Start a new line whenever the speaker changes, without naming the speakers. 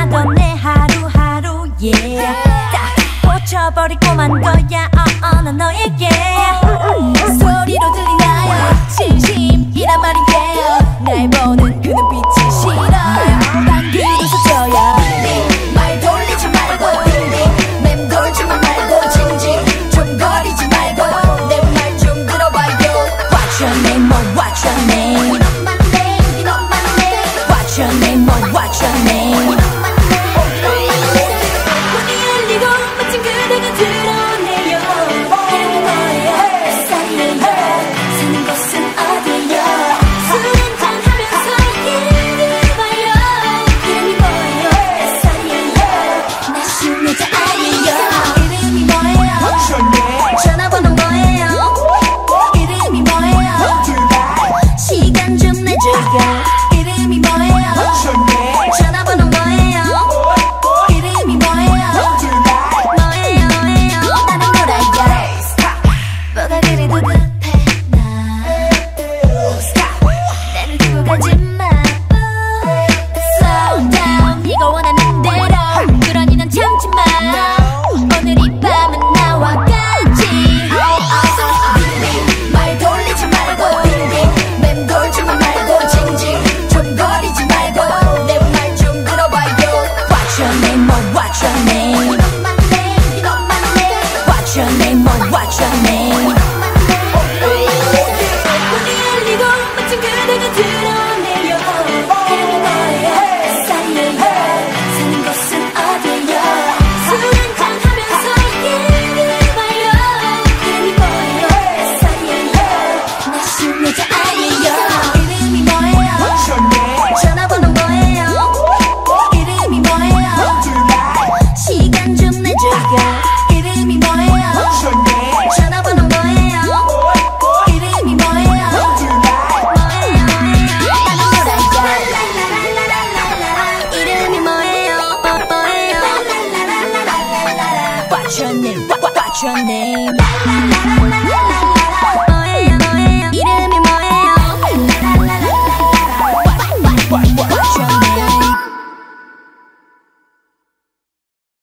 지나던 내 하루하루 yeah 딱 꽂혀버리고 만 거야 난 너에게 소리로 들리나요 진심이란 말인데요 날 보는 그 눈빛이 싫어요 방귀도 서져요 말 돌리지 말고 맴돌지만 말고 징징 좀 거리지 말고 내 말 좀 들어봐요 What's your name, oh what's your name What's your name, oh what's your name 문이 열리고 멋진 그대가 드러내요 이름이 뭐예요 몇 살이에요 사는 곳은 어디요 술 한잔하면서 이름을 봐요 이름이 뭐예요 몇 살이에요 나 쉬운 여자 아니에요 이름이 뭐예요 전화번호 뭐예요 이름이 뭐예요 시간 좀 내줘요 이름이 뭐예요 전화번호 뭐예요 이름이 뭐예요 뭐예요 나는 몰라요 뭐가 그리 급해 나 나를 두고 가지마 Slow down 네가 원하는 대로 그러니 난 참지마 오늘 이 밤은 나와 같이 말 돌리지 말고 맴돌지만 말고 징징 좀 거리지 말고 내 말 좀 들어봐요 What's your name, oh what's your name What's your name, oh what's your name 문이 열리고 멋진 그대가 드러내요 이름이 뭐예요 몇 살이에요 사는 곳은 어디예요 술 한잔하면서 이름을 봐요 이름이 뭐예요 몇 살이에요 나 쉬운 여자 아니에요 이름이 뭐예요 전화번호 뭐예요 이름이 뭐예요 시간 좀 내줘요 이름이 뭐예요 전화번호 뭐예요 이름이 뭐예요 나는 몰라요 이름이 뭐예요 What's your name What's your name